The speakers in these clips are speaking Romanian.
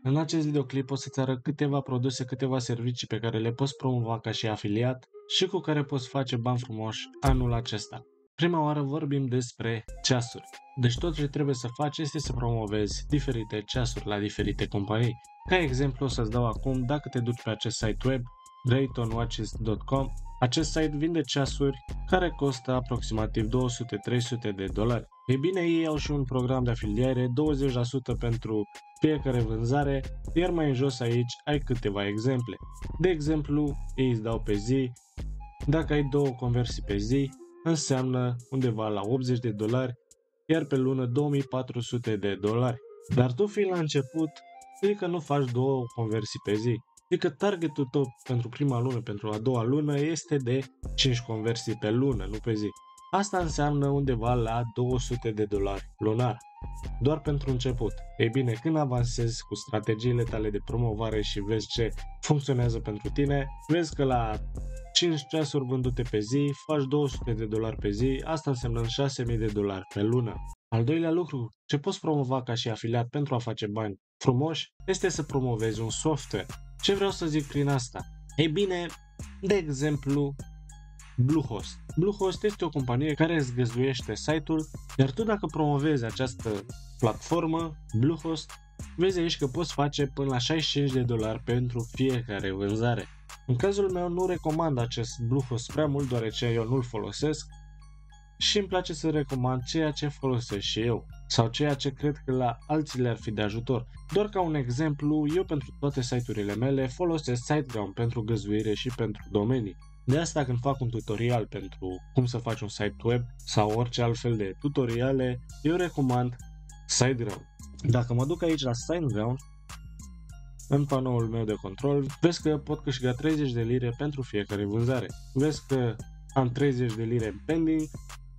În acest videoclip o să-ți arăt câteva produse, câteva servicii pe care le poți promova ca și afiliat și cu care poți face bani frumoși anul acesta. Prima oară vorbim despre ceasuri. Deci tot ce trebuie să faci este să promovezi diferite ceasuri la diferite companii. Ca exemplu o să-ți dau acum, dacă te duci pe acest site web, draytonwatches.com, acest site vinde ceasuri care costă aproximativ $200-300. Ei bine, ei au și un program de afiliere, 20% pentru fiecare vânzare, iar mai în jos aici ai câteva exemple. De exemplu, ei îți dau pe zi, dacă ai 2 conversii pe zi, înseamnă undeva la $80, iar pe lună $2400. Dar tu fiind la început, adică nu faci 2 conversii pe zi. Adică targetul tău pentru prima lună, pentru a doua lună este de 5 conversii pe lună, nu pe zi. Asta înseamnă undeva la $200 lunar, doar pentru început. Ei bine, când avansezi cu strategiile tale de promovare și vezi ce funcționează pentru tine, vezi că la 5 ceasuri vândute pe zi, faci $200 pe zi, asta înseamnă $6.000 pe lună. Al doilea lucru, ce poți promova ca și afiliat pentru a face bani frumoși, este să promovezi un software. Ce vreau să zic prin asta? Ei bine, de exemplu, Bluehost. Bluehost este o companie care îți găzduiește site-ul, iar tu dacă promovezi această platformă, Bluehost, vezi aici că poți face până la $65 pentru fiecare vânzare. În cazul meu nu recomand acest Bluehost prea mult, deoarece eu nu-l folosesc și îmi place să recomand ceea ce folosesc și eu sau ceea ce cred că la alții le-ar fi de ajutor. Doar ca un exemplu, eu pentru toate site-urile mele folosesc SiteGround pentru găzduire și pentru domenii. De asta când fac un tutorial pentru cum să faci un site web sau orice altfel de tutoriale, eu recomand SiteGround. Dacă mă duc aici la SiteGround, în panoul meu de control, vezi că pot câștiga 30 de lire pentru fiecare vânzare. Vezi că am 30 de lire în pending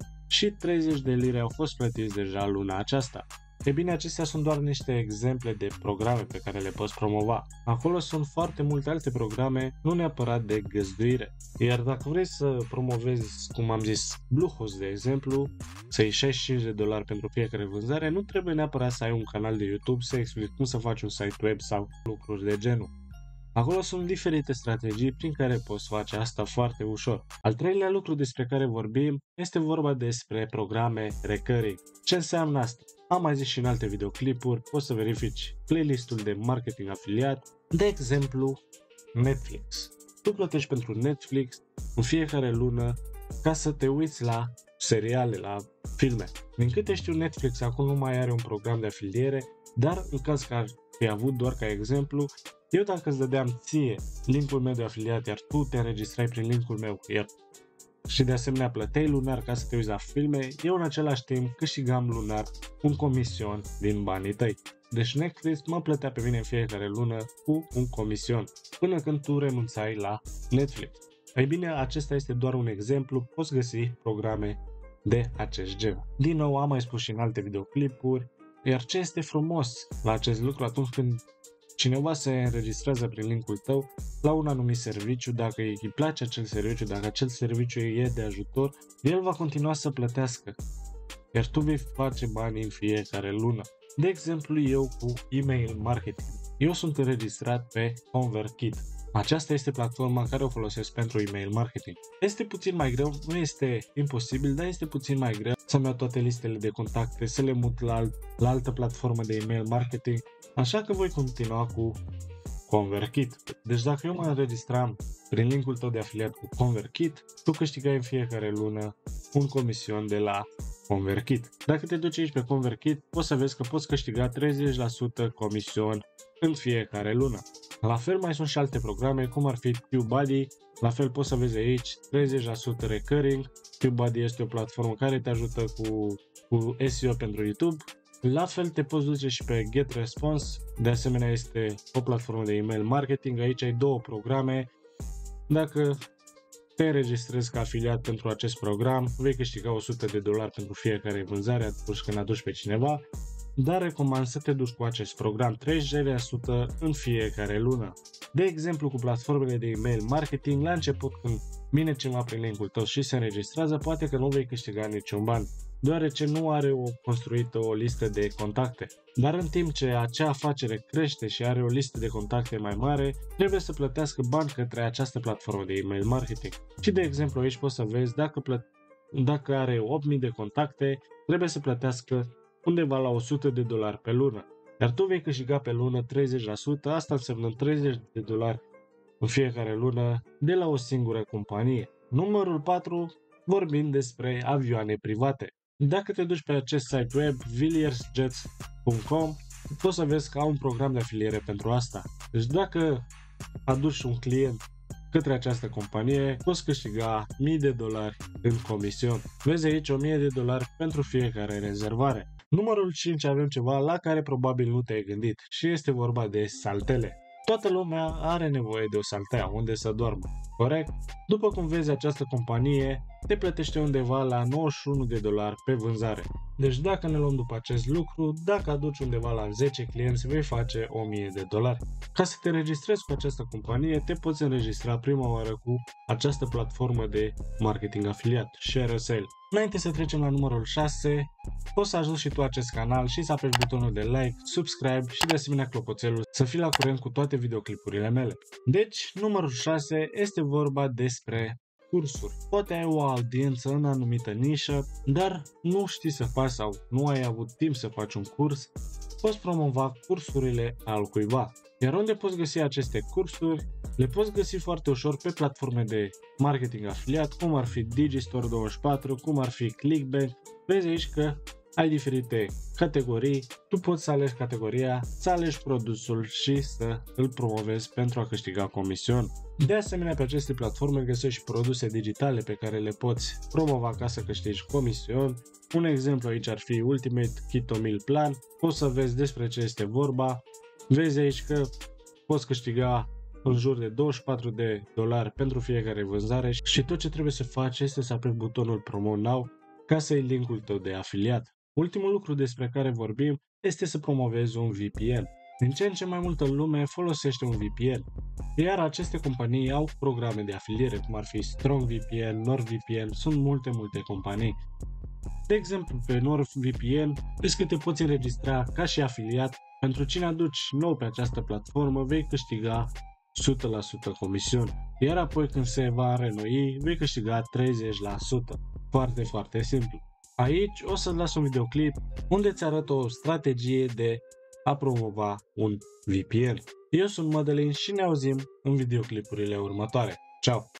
și 30 de lire au fost plătiți deja luna aceasta. E bine, acestea sunt doar niște exemple de programe pe care le poți promova. Acolo sunt foarte multe alte programe, nu neapărat de găzduire. Iar dacă vrei să promovezi, cum am zis, Bluehost de exemplu, să iei $65 pentru fiecare vânzare, nu trebuie neapărat să ai un canal de YouTube să explici cum să faci un site web sau lucruri de genul. Acolo sunt diferite strategii prin care poți face asta foarte ușor. Al treilea lucru despre care vorbim este vorba despre programe recurring. Ce înseamnă asta? Am mai zis și în alte videoclipuri, poți să verifici playlistul de marketing afiliat, de exemplu Netflix. Tu plătești pentru Netflix în fiecare lună ca să te uiți la seriale, la filme. Din câte știu, Netflix acum nu mai are un program de afiliere, dar în caz că ar fi avut, doar ca exemplu, eu dacă îți dădeam ție linkul meu de afiliat, iar tu te înregistrai prin linkul meu, iar și de asemenea plăteai lunar ca să te uiți la filme, eu în același timp câștigam lunar un comision din banii tăi. Deci Netflix mă plătea pe mine în fiecare lună cu un comision, până când tu renunțai la Netflix. Ei bine, acesta este doar un exemplu, poți găsi programe de acest gen. Din nou, am mai spus și în alte videoclipuri, iar ce este frumos la acest lucru atunci când cineva se înregistrează prin linkul tău la un anumit serviciu, dacă îi place acel serviciu, dacă acel serviciu e de ajutor, el va continua să plătească, iar tu vei face bani în fiecare lună. De exemplu, eu cu email marketing. Eu sunt înregistrat pe ConvertKit. Aceasta este platforma care o folosesc pentru email marketing. Este puțin mai greu, nu este imposibil, dar este puțin mai greu să-mi iau toate listele de contacte, să le mut la altă platformă de email marketing, așa că voi continua cu ConvertKit. Deci dacă eu mă înregistram prin linkul tău de afiliat cu ConvertKit, tu câștigai în fiecare lună un comision de la ConvertKit. Dacă te duci aici pe ConvertKit, poți să vezi că poți câștiga 30% comision în fiecare lună. La fel mai sunt și alte programe, cum ar fi TubeBuddy, la fel poți să vezi aici 30% recurring. TubeBuddy este o platformă care te ajută cu SEO pentru YouTube. La fel te poți duce și pe GetResponse, de asemenea este o platformă de email marketing, aici ai 2 programe. Dacă te înregistrezi ca afiliat pentru acest program, vei câștiga $100 pentru fiecare vânzare atunci când aduci pe cineva, dar recomand să te duci cu acest program 30% în fiecare lună. De exemplu, cu platformele de email marketing, la început când vine cineva prin linkul tău și se înregistrează, poate că nu vei câștiga niciun ban. deoarece nu are construită o listă de contacte. Dar în timp ce acea afacere crește și are o listă de contacte mai mare, trebuie să plătească bani către această platformă de email marketing. Și de exemplu aici poți să vezi dacă are 8000 de contacte, trebuie să plătească undeva la $100 pe lună. Iar tu vei câștiga pe lună 30%, asta înseamnă $30 în fiecare lună de la o singură companie. Numărul 4, vorbim despre avioane private. Dacă te duci pe acest site web, villiersjets.com, poți să vezi că au un program de afiliere pentru asta. Deci dacă aduci un client către această companie, poți câștiga $1000 în comision. Vezi aici $1000 pentru fiecare rezervare. Numărul 5, avem ceva la care probabil nu te-ai gândit și este vorba de saltele. Toată lumea are nevoie de o saltea unde să doarmă, corect? După cum vezi, această companie te plătește undeva la $91 pe vânzare. Deci dacă ne luăm după acest lucru, dacă aduci undeva la 10 clienți, vei face $1000. Ca să te înregistrezi cu această companie, te poți înregistra prima oară cu această platformă de marketing afiliat, ShareASale. Înainte să trecem la numărul 6, poți să ajuți și tu acest canal și să apeși butonul de like, subscribe și de asemenea clopoțelul să fii la curent cu toate videoclipurile mele. Deci, numărul 6 este vorba despre cursuri. Poate ai o audiență în anumită nișă, dar nu știi să faci sau nu ai avut timp să faci un curs, poți promova cursurile al cuiva. Iar unde poți găsi aceste cursuri? Le poți găsi foarte ușor pe platforme de marketing afiliat, cum ar fi Digistore24, cum ar fi Clickbank. Vezi aici că ai diferite categorii, tu poți să alegi categoria, să alegi produsul și să îl promovezi pentru a câștiga comision. De asemenea, pe aceste platforme găsești produse digitale pe care le poți promova ca să câștigi comision. Un exemplu aici ar fi Ultimate Keto Meal Plan, poți să vezi despre ce este vorba. Vezi aici că poți câștiga în jur de $24 pentru fiecare vânzare și tot ce trebuie să faci este să apeși butonul Promote Now ca să iei linkul tău de afiliat. Ultimul lucru despre care vorbim este să promovezi un VPN. Din ce în ce mai multă lume folosește un VPN, iar aceste companii au programe de afiliere, cum ar fi StrongVPN, NordVPN, sunt multe companii. De exemplu, pe NordVPN, vezi că te poți înregistra ca și afiliat. Pentru cine aduci nou pe această platformă, vei câștiga 100% comision, iar apoi când se va renoi, vei câștiga 30%. Foarte simplu. Aici o să-ți las un videoclip unde îți arăt o strategie de a promova un VPN. Eu sunt Mădălin și ne auzim în videoclipurile următoare. Ciao!